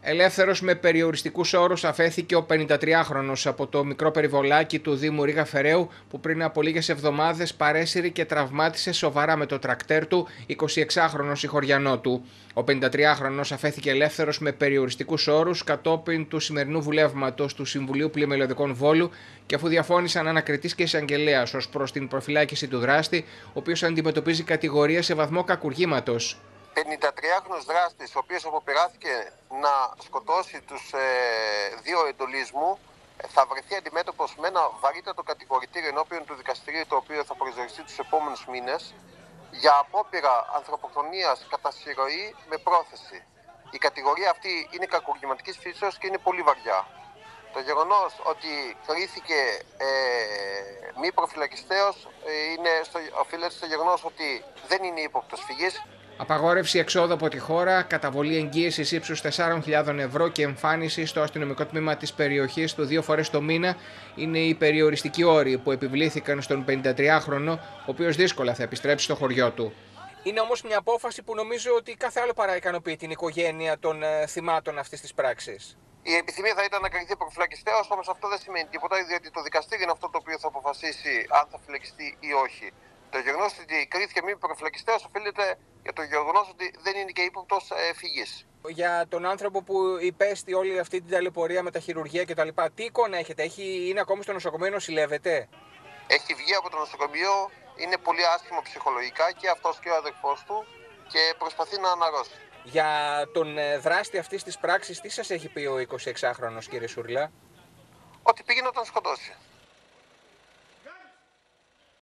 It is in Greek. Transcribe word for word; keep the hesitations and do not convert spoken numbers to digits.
Ελεύθερος με περιοριστικούς όρους αφέθηκε ο πενηντατριάχρονος από το μικρό περιβολάκι του Δήμου Ρήγα Φεραίου που πριν από λίγες εβδομάδες παρέσυρε και τραυμάτισε σοβαρά με το τρακτέρ του εικοσιεξάχρονο συγχωριανό του. Ο πενηντατριάχρονος αφέθηκε ελεύθερος με περιοριστικούς όρους κατόπιν του σημερινού βουλεύματος του Συμβουλίου Πλημελιωδικών Βόλου και αφού διαφώνησαν ανακριτής και εισαγγελέας ως προς την προφυλάκηση του δράστη, ο οποίος αντιμετωπίζει κατηγορία σε βαθμό κακουργήματος. πενηντατριάχρονος δράστης, ο οποίος αποπειράθηκε να σκοτώσει τους ε, δύο εντολείς μου, θα βρεθεί αντιμέτωπος με ένα βαρύτατο κατηγορητήριο ενώπιον του δικαστηρίου, το οποίο θα προσδιοριστεί τους επόμενους μήνες, για απόπειρα ανθρωποκτονίας κατά συρροή με πρόθεση. Η κατηγορία αυτή είναι κακουργηματικής φύσεως και είναι πολύ βαριά. Το γεγονός ότι κρίθηκε ε, μη προφυλακιστέως ε, είναι στο, οφείλεται στο γεγονός ότι δεν είναι ύποπτος φυγής. Απαγόρευση εξόδου από τη χώρα, καταβολή εγγύησης ύψους τεσσάρων χιλιάδων ευρώ και εμφάνιση στο αστυνομικό τμήμα της περιοχής του δύο φορές το μήνα είναι οι περιοριστικοί όροι που επιβλήθηκαν στον πενηντατριάχρονο, ο οποίος δύσκολα θα επιστρέψει στο χωριό του. Είναι όμως μια απόφαση που νομίζω ότι κάθε άλλο παρά ικανοποιεί την οικογένεια των ε, θυμάτων αυτής της πράξης. Η επιθυμία θα ήταν να κριθεί προφυλακιστέως, όμως αυτό δεν σημαίνει τίποτα, διότι το δικαστήριο είναι αυτό το οποίο θα αποφασίσει αν θα φυλακιστεί ή όχι. Το γεγονός ότι κρίθηκε μη προφυλακιστέως οφείλεται για το γεγονός ότι δεν είναι και ύποπτος ε, φυγής. Για τον άνθρωπο που υπέστη όλη αυτή την ταλαιπωρία με τα χειρουργεία κτλ., τι εικόνα έχετε, Έχει, είναι ακόμη στο νοσοκομείο, νοσηλεύεται? Έχει βγει από το νοσοκομείο, είναι πολύ άσχημο ψυχολογικά και αυτός και ο αδερφός του και προσπαθεί να αναρρώσει. Για τον δράστη αυτής της πράξης, τι σας έχει πει ο εικοσιεξάχρονος, κύριε Σούρλα? Ότι πήγαινε να τον σκοτώσει.